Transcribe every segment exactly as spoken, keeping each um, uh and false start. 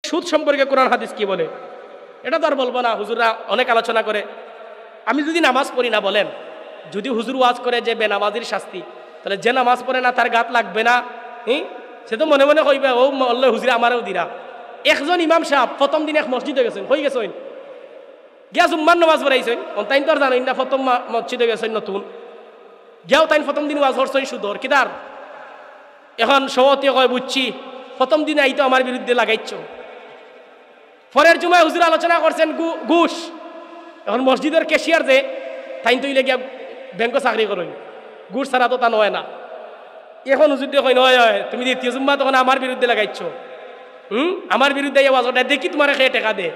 সুদ সম্পর্কে কোরআন হাদিস কি বলে এটা তো আর বলবো না, হুজুররা অনেক আলোচনা করে। আমি যদি নামাজ পড়ি না বলেন, যদি হুজুর ওয়াজ করে যে বেনামাজির শাস্তি, তাহলে যে নামাজ পড়ে না তার গাত লাগবে না? হ্যাঁ, সে তো মনে মনে কইবে ও মল্লে হুজুরে আমারও দিরা। একজন ইমাম সাহেব প্রথম দিন এক মসজিদে গেছেন, হয়ে গেছেন গিয়া জুম্মার নামাজ পড়াইছেন, তাই তো আর জানেন না প্রথম মসজিদে গেছেন নতুন গিয়াও তাই প্রথম দিন ওয়াজ করছেন সুদর কিদার। এখন সভাপতি কয় বুঝছি প্রথম দিনে আইতো আমার বিরুদ্ধে লাগাইছ। পরের জুমায় হুজুর আলোচনা করছেন ঘুষ। এখন মসজিদের ক্যাশিয়ার যে তাই তো ইলে গিয়া ব্যাংক চাকরি করেন, ঘুষ ছাড়া তো তা নয় না। এখন হুজুর দিয়ে কয় নয় হয় তুমি দ্বিতীয় জুম্মা তখন আমার বিরুদ্ধে লাগাইছ, হুম আমার বিরুদ্ধে ওয়াজ ওটা দেখি তোমার খেয়ে টেকা দে।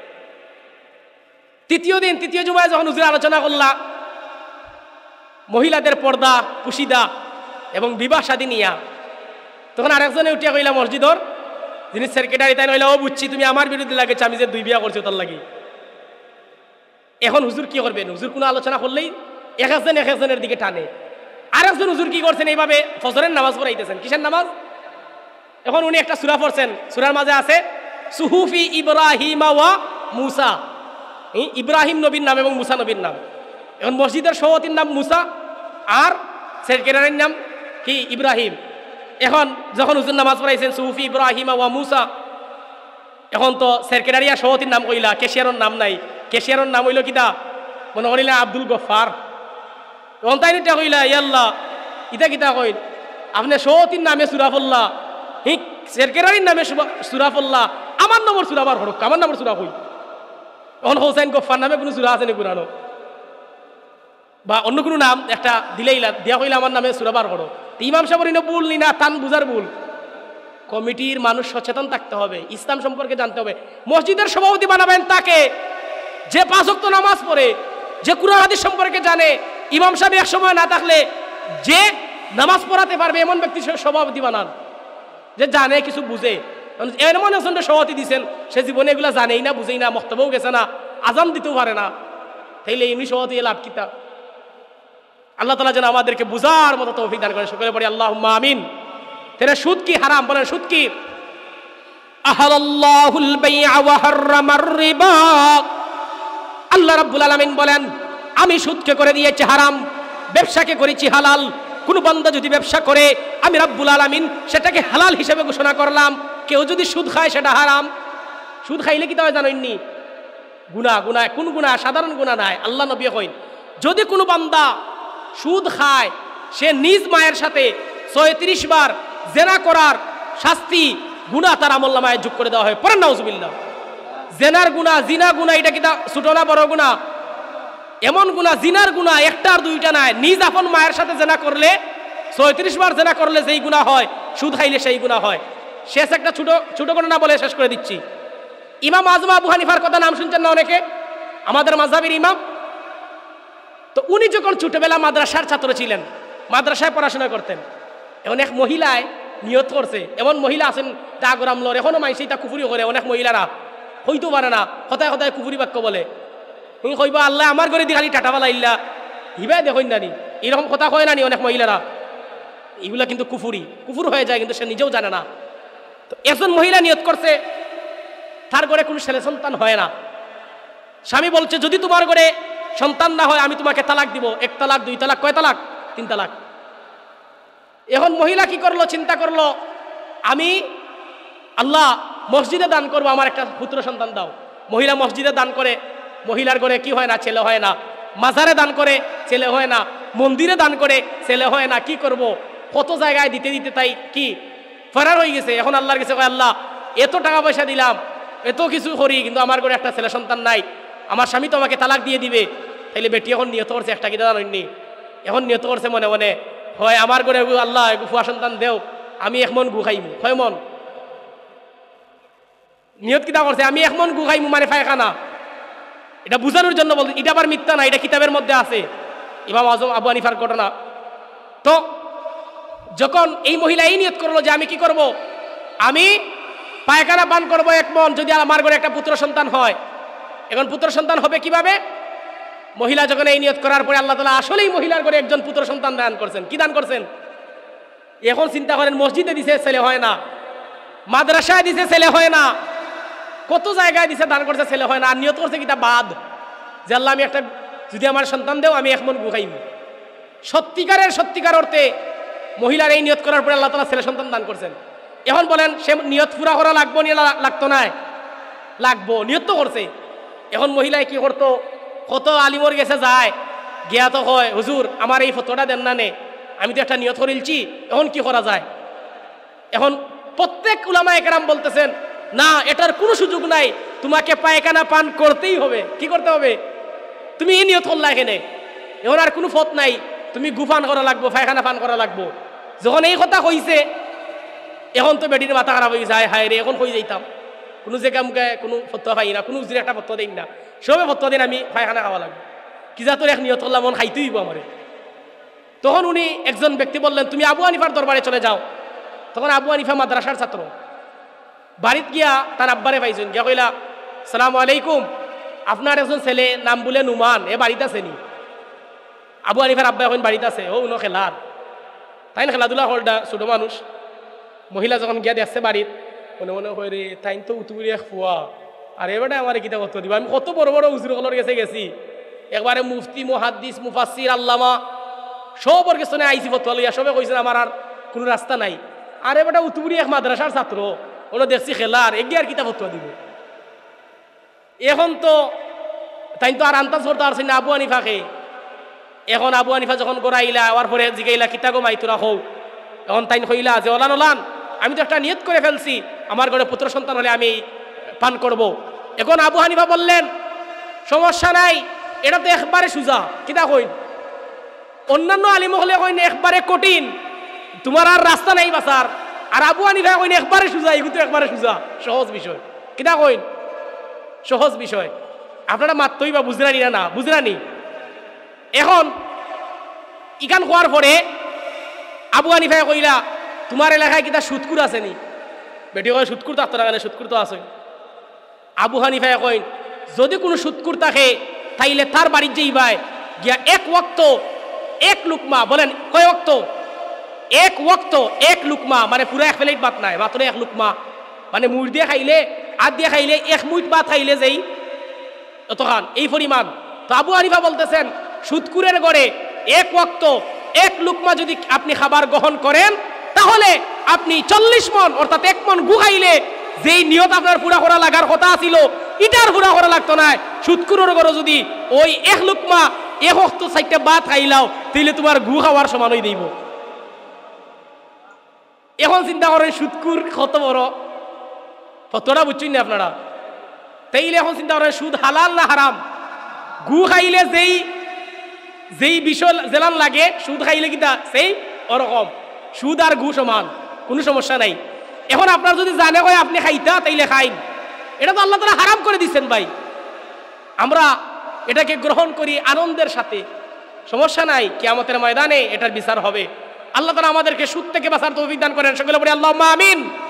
তৃতীয় দিন তৃতীয় জুমায় যখন হুজুর আলোচনা করলা মহিলাদের পর্দা পুশিদা এবং বিবাহ শাদী নিয়া, তখন আরেকজনে উঠিয়া কইলা মসজিদর যিনি সেক্রেটারি তাই নইলা ও বুঝছি তুমি আমার বিরুদ্ধে লাগেছ, আমি যে দুই বিয়া করছি তার লাগি। এখন হুজুর কি করবেন? হুজুর কোনো আলোচনা করলেই এক একজন এক একজনের দিকে টানে। আরেকজন হুজুর কি করছেন এইভাবে ফজরের নামাজ পড়াইতেছেন। কিসের নামাজ? এখন উনি একটা সূরা পড়ছেন, সূরার মাঝে আছে সুহুফি ইব্রাহিম ওয়া মুসা, ইব্রাহিম নবীর নাম এবং মুসা নবীর নাম। এখন মসজিদের সভাপতির নাম মুসা আর সেক্রেটারির নাম কি ইব্রাহিম। এখন যখন হুজুর নামাজ পড়াইছেন সুহুফি ইব্রাহিম ওয়া মুসা, এখন তো সেক্রেটারি আর সভাপতির নাম কইলা, ক্যাশিয়ারের নাম নাই। ক্যাশিয়ারের নাম হইল কিতা মনে করিলা আব্দুল গফার। তখন তাই নিটা কইলা ইয়াল্লাহ ইতা কিতা কইল আপনি সভাপতির নামে সূরা পড়লা, হি সেক্রেটারির নামে সূরা পড়লা, আমার নম্বর সূরা বার হরক, আমার নম্বর সূরা কই। এখন হোসেন গফার নামে কোনো সূরা আছে নি কোরআন বা অন্য কোনো নাম একটা দিলেইলা দিয়া কইলা আমার নামে সূরা বার করো। ইমাম সাহেবের ইনো ভুল নি না তান বুঝার ভুল। কমিটির মানুষ সচেতন থাকতে হবে, ইসলাম সম্পর্কে জানতে হবে। মসজিদের সভাপতি বানাবেন তাকে যে পাঁচ ওয়াক্ত নামাজ পড়ে, যে কুরআন হাদিস সম্পর্কে জানে। ইমাম সাহেব এক সময় না থাকলে যে নামাজ পড়াতে পারবে এমন ব্যক্তি সভাপতি বানান, যে জানে কিছু বুঝে। এমন একজনের সভাপতি দিচ্ছেন সে জীবনে এগুলা জানেই না বুঝেই না, মক্তবেও গেছে না, আজান দিতেও পারে না, তাইলে এমনি সভাপতি লাভ কিতা? আল্লাহ তাআলা যেন আমাদেরকে বুঝার মতো তৌফিক দান করে, সকলে পড়ি আল্লাহুম্মা আমিন। তাহলে সুদ কি হারাম? বলেন সুদ কি? আহালাল্লাহুল বাই'a ওয়া হাররামার রিবা। আল্লাহ রাব্বুল আলামিন বলেন আমি সুদকে করে দিয়েছি হারাম, ব্যবসাকে করেছি হালাল। কোন বান্দা যদি ব্যবসা করে আমি রাব্বুল আলামিন সেটাকে হালাল হিসেবে ঘোষণা করলাম। কেউ যদি সুদ খায় সেটা হারাম। সুদ খাইলে কি তাই জানেননি? গুনাহ। গুনাহ কোন গুনাহ? সাধারণ গুনাহ নাই। আল্লাহ নবী কইন যদি কোনো বান্দা সুদ খায় সে নিজ মায়ের সাথে ছয়ত্রিশ বার জেনা করার শাস্তি গুনাহ তার আমলনামায় যোগ করে দেওয়া হয়। পড়েন নাউজুবিল্লাহ। জেনার গুনাহ, জিনা গুনাহ এটা কি ছোট না বড় গুনাহ? এমন গুনাহ জিনার গুনাহ একটা আর দুইটা নাই। নিজ আপন মায়ের সাথে জেনা করলে ছয়ত্রিশ বার জেনা করলে যেই গুনাহ হয়, সুদ খাইলে সেই গুনাহ হয়। শেষ একটা ছোট ছোট ঘটনা বলে শেষ করে দিচ্ছি। ইমাম আজম আবু হানিফার কথা নাম শুনছেন না অনেকে? আমাদের মাযহাবের ইমাম। তো উনি যখন ছোটবেলা মাদ্রাসার ছাত্র ছিলেন, মাদ্রাসায় পড়াশোনা করতেন, এখন এক মহিলায় নিয়ত করছে। এমন মহিলা আছেন তা গোরামলর এখনো মাইসি তা কুফুরি করে। অনেক মহিলারা হইতে পারে না, হতায় হতায় কুফুরি বাক্য বলে। তুমি কইবা আল্লাহ আমার ঘরে দি খালি টাটা বালা ইল্লা হিবাই দেখুন নানি, এরকম কথা কয় নানি অনেক মহিলারা। এগুলা কিন্তু কুফুরি, কুফুর হয়ে যায় কিন্তু সে নিজেও জানে না। তো একজন মহিলা নিয়ত করছে তার ঘরে কোনো ছেলে সন্তান হয় না। স্বামী বলছে যদি তোমার ঘরে সন্তান না হয় আমি তোমাকে তালাক দিব। এক তালাক, দুই তালাক, কয় তালাক? তিন তালাক। এখন মহিলা কি করলো? চিন্তা করলো আমি আল্লাহ মসজিদে দান করবো, আমার একটা পুত্র সন্তান দাও। মহিলা মসজিদে দান করে, মহিলার ঘরে কি হয় না? ছেলে হয় না। মাজারে দান করে, ছেলে হয় না। মন্দিরে দান করে, ছেলে হয় না। কি করব? কত জায়গায় দিতে দিতে তাই কি ফেরার হয়ে গেছে। এখন আল্লাহর কাছে কয় আল্লাহ এত টাকা পয়সা দিলাম, এত কিছু করি, কিন্তু আমার ঘরে একটা ছেলে সন্তান নাই। আমার স্বামী তো আমাকে তালাক দিয়ে দিবে। তাইলে বেটি এখন নিয়ত করছে একটা কিনা জানেননি? এখন নিয়ত করছে মনে মনে হয় আমার ঘরে আল্লাহ ফুয়া সন্তান দেও, আমি এক মন গু খাইমু। হয় মন নিয়ত কিতা করছে আমি এক মন গু খাইমু মানে পায়খানা। এটা বুঝানোর জন্য বলছে। এটা আবার মিথ্যা না, এটা কিতাবের মধ্যে আছে, ইমাম আজম আবু হানিফার ঘটনা। তো যখন এই মহিলা এই নিয়ত করলো যে আমি কি করব, আমি পায়খানা পান করবো এক মন যদি আমার ঘরে একটা পুত্র সন্তান হয়। এখন পুত্র সন্তান হবে কিভাবে? মহিলা যখন এই নিয়ত করার পরে আল্লাহ তাআলা আসলেই মহিলার ঘরে একজন পুত্র সন্তান দান করছেন। কি দান করছেন? এখন চিন্তা করেন, মসজিদে দিছে ছেলে হয় না, মাদ্রাসায় দিছে ছেলে হয় না, কত জায়গায় দিছে দান করছে ছেলে হয় না, আর নিয়ত করছে কিতা বাদ যে আল্লাহ আমি একটা যদি আমার সন্তান দেও আমি এক মন গু খাইব। সত্যিকারের সত্যিকার অর্থে মহিলার এই নিয়ত করার পরে আল্লাহ তাআলা ছেলে সন্তান দান করছেন। এখন বলেন সে নিয়ত পুরা করা লাগবো নিয়ে লাগতো না? লাগবো, নিয়ত তো করছে। এখন মহিলায় কি করতো, কত আলিমর গেছে যায় গিয়া তো হয় হুজুর আমার এই ফতোয়াটা দেন না নে, আমি তো একটা নিয়ত করিলছি, এখন কি করা যায়? এখন প্রত্যেক উলামায়ে কেরাম বলতেছেন না, এটার কোনো সুযোগ নাই, তোমাকে পায়খানা পান করতেই হবে। কি করতে হবে? তুমি এই নিয়ত করলা এখানে, এখন আর কোনো ফত নাই, তুমি গুফান করা লাগবো, পায়খানা পান করা লাগবো। যখন এই কথা কইছে এখন তো বেটির মাথা খারাপ হয়ে যায়, হায় রে এখন কই যাইতাম, কোনো জায়গা মুখে কোনো ফতোয়া পাই না, কোনো উজির একটা ফতোয়া দিন না, সবে ফতোয়া দিন আমি পায়খানা খাওয়া লাগবে, কি যা তোর এক নিয়ত করলাম মন খাইতেই হইব আমারে। তখন উনি একজন ব্যক্তি বললেন তুমি আবু হানিফার দরবারে চলে যাও। তখন আবু হানিফা মাদ্রাসার ছাত্র, বাড়িত গিয়া তার আব্বারে পাইছেন, গিয়া কইলা সালাম আলাইকুম, আপনার একজন ছেলে নাম বলে নুমান, এ বাড়িতে আছে নি? আবু হানিফার আব্বা এখন বাড়িতে আছে। ও উনো খেলার, তাই না খেলাধুলা হলটা ছোট মানুষ। মহিলা যখন গিয়া দেখছে বাড়িত, মনে মনে হয় রে তাই তো উতুবুরি এক ফুয়া, আর এবারে আমার কিতা কত দিব, আমি কত বড় বড় উজুর কলর গেছে গেছি, একবারে মুফতি মুহাদ্দিস মুফাসসির আল্লামা সবর গেছে আইসি ফতোয়া লইয়া, সবে কইছেন আমার আর কোনো রাস্তা নাই, আর এবারে উতুবুরি এক মাদ্রাসার ছাত্র, ওনো দেখছি খেলার এগিয়ে আর কিতা ফতোয়া দিব। এখন তো তাই তো আর আন্তাজ করতে পারছি না আবু হানিফাকে। এখন আবু হানিফা যখন গড়াইলা আওয়ার পরে জিগাইলা কিতা গো মাইতুরা হও, এখন তাই কইলা যে ওলান ওলান আমি তো একটা নিয়ত করে ফেলছি, আমার ঘরে পুত্র সন্তান হলে আমি পান করব। এখন আবু হানিফা বললেন সমস্যা নাই, এটা তো একবারে সুজা। কিতা কইন? অন্যান্য আলিম হলে কইন একবারে কঠিন, তোমার আর রাস্তা নাই বাসার, আর আবু হানিফা কইন একবারে সুজা, এগুলো তো একবারে সুজা, সহজ বিষয়। কিতা কইন? সহজ বিষয়। আপনারা মাত্রই বা বুঝরানি না, না বুঝরানি। এখন ইখান হওয়ার পরে আবু হানিফায় কইলা তোমার এলাকায় কিতা সুৎকুর আছে নি? বেটি কয় সুৎকুর থাকতো না, কেন সুৎকুর তো আছে। আবু হানিফায় কইন যদি কোনো সুৎকুর থাকে তাইলে তার বাড়ির যেই ভাই গিয়া এক ওয়াক্ত এক লুকমা, বলেন কয় ওয়াক্ত? এক ওয়াক্ত এক লুকমা, মানে পুরো এক প্লেট ভাত নাই, মাত্র এক লুকমা, মানে মুড় দিয়ে খাইলে আর দিয়ে খাইলে এক মুঠ ভাত খাইলে যেই অতখান এই পরিমাণ। তো আবু হানিফা বলতেছেন সুৎকুরের গড়ে এক ওয়াক্ত এক লুকমা যদি আপনি খাবার গ্রহণ করেন তাহলে আপনি চল্লিশ মন অর্থাৎ এক মন গু খাইলে যেই নিয়ত আপনার পুরা করা লাগার কথা ছিল ইটার পুরা করা লাগতো না। সুৎকুরের গড়ে যদি ওই এক লুকমা এক ওয়াক্ত চারটা ভাত খাইলাও তাইলে তোমার গু খাওয়ার সমানই দিব। এখন চিন্তা করেন সুৎকুর কত বড়, কতটা বুঝছেন না আপনারা? তাইলে এখন চিন্তা করেন সুদ হালাল না হারাম? গু খাইলে যেই যেই বিষয় জেলান লাগে সুদ খাইলে কিতা সেই ওরকম, সুদ আর গু সমান, কোনো সমস্যা নাই। এখন আপনার যদি জানে হয় আপনি খাইতা তাইলে খাইন, এটা তো আল্লাহ তাআলা হারাম করে দিচ্ছেন ভাই। আমরা এটাকে গ্রহণ করি আনন্দের সাথে, সমস্যা নাই, কিয়ামতের ময়দানে এটার বিচার হবে। আল্লাহ তাআলা আমাদেরকে সুদ থেকে বাঁচার তৌফিক দান করেন, সকলে বলি আল্লাহুম্মা আমিন।